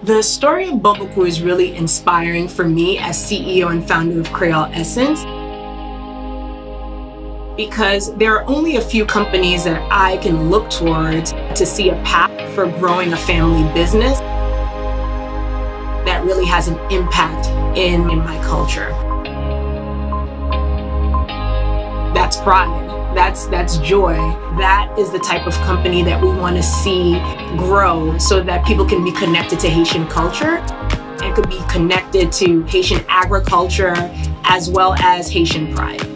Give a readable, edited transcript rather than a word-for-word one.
The story of Barbancourt is really inspiring for me as CEO and founder of Kreyol Essence, because there are only a few companies that I can look towards to see a path for growing a family business that really has an impact in my culture. That's pride. That's joy. That is the type of company that we want to see grow so that people can be connected to Haitian culture and could be connected to Haitian agriculture as well as Haitian pride.